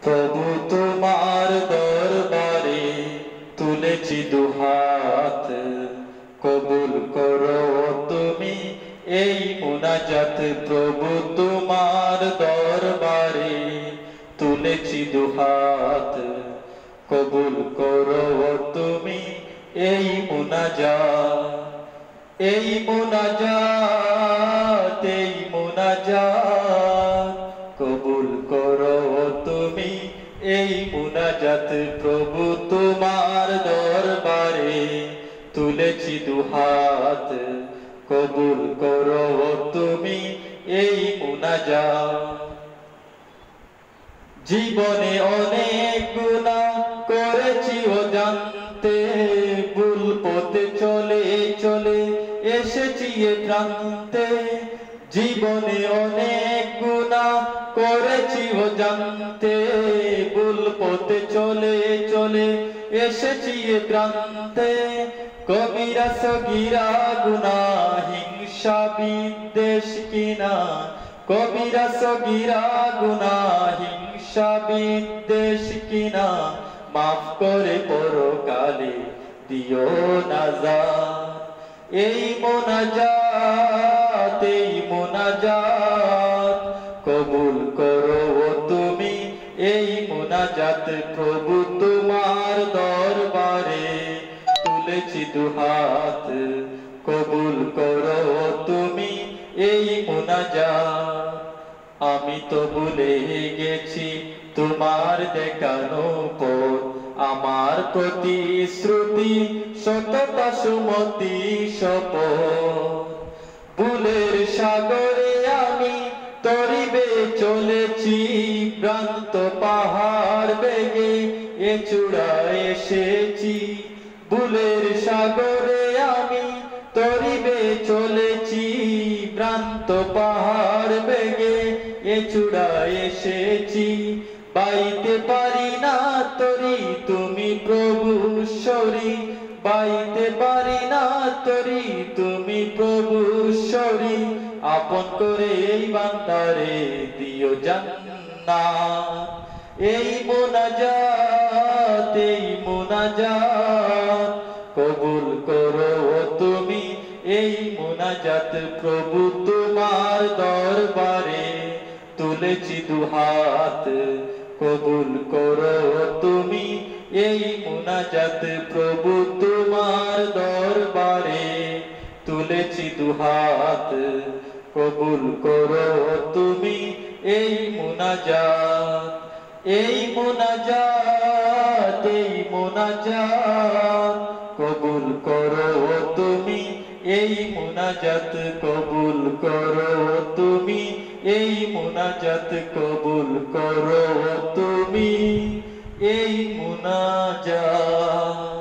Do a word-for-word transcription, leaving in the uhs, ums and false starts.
প্রভু তোমার দরবারে তুলেছি দুহাত, কবুল করো তুমি এই মুনাজাত। প্রভু তোমার দরবারে তুলেছি দুহাত, কবুল করো তুমি এই মুনাজাত। এই মুনাজাত এই মুনাজাত কবুল করো তুমি এই মুনাজাত। প্রভু তোমার দরবারে তুলেছি দুহাত, কবুল করো তুমি এই মুনাজাত। জীবনে অনেক গুনাহ করেছি অজান্তে, ভুল পথে চলে চলে এসেছি এ প্রান্তে। জীবনে অনেক গুনাহ করেছি অজান্তে, ভুল পথে চলে চলে এসেছি এ প্রান্তে। কবিরা সগীরা গুনাহ হিংসা বিদ্বেষ কিনা, কবিরা সগীরা গুনাহ হিংসা বিদ্বেষ কিনা, মাফ করে পরকালে দিও নাজাত। এই মুনাজাত এই মুনাজাত কবুল করো তুমি এই মুনাজাত। প্রভু তোমার দরবারে তুলেছি দুহাত, কবুল করো তুমি এই মুনাজাত। আমি তো ভুলে গেছি তোমার দেখানো পথ, আমার প্রতিশ্রুতি সততা সুমতি শপথ। ভুলের সাগরে আমি তরিবে চলেছি, ভ্রান্ত পাহাড় বেগে এ চূড়ায় এসেছি। ভুলের সাগরে আমি তরিবে চলেছি, ভ্রান্ত পাহাড় বেগে এ চূড়ায় এসেছি। বাইতে পারি না তরি তুমি প্রভু ঈশ্বরী, বাইতে পারি না তরি তুমি প্রভু ঈশ্বরী। আপন করে এই বান্দারে দিও জান্নাত। এই মুনাজাত এই মুনাজাত কবুল করো তুমি এই মুনাজাত। প্রভু তোমার দরবারে তুলেছি দুহাত, কবুল করো তুমি এই মুনাজাত। প্রভু তোমার দরবারে তুলেছি দুহাত, কবুল করো তুমি এই মুনাজাত। এই মুনাজাত এই মুনাজাত কবুল করো তুমি এই মুনাজাত। কবুল করো তুমি এই মুনাজাত, কবুল করো তুমি এই মুনাজাত।